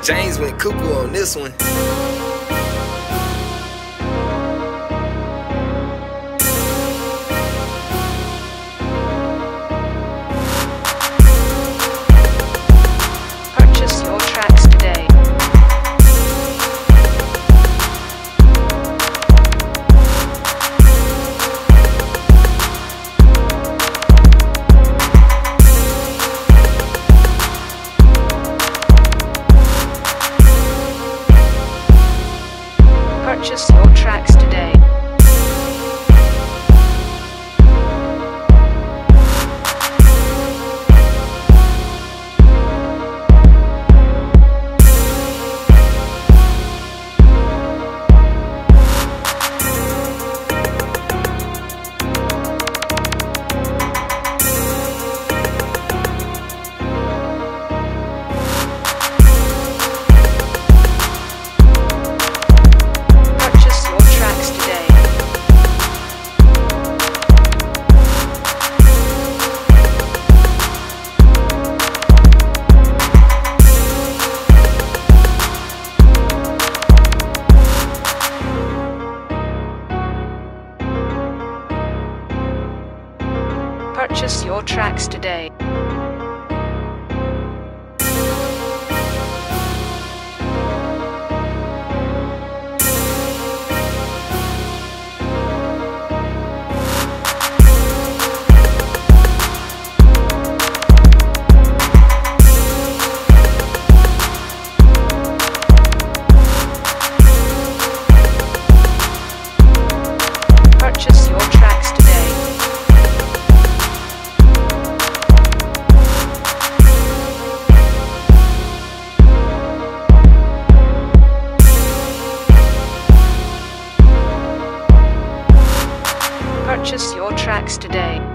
James went cuckoo on this one. Purchase your tracks today. Purchase your tracks today. Purchase your tracks today. Purchase your tracks today. Purchase your tracks today.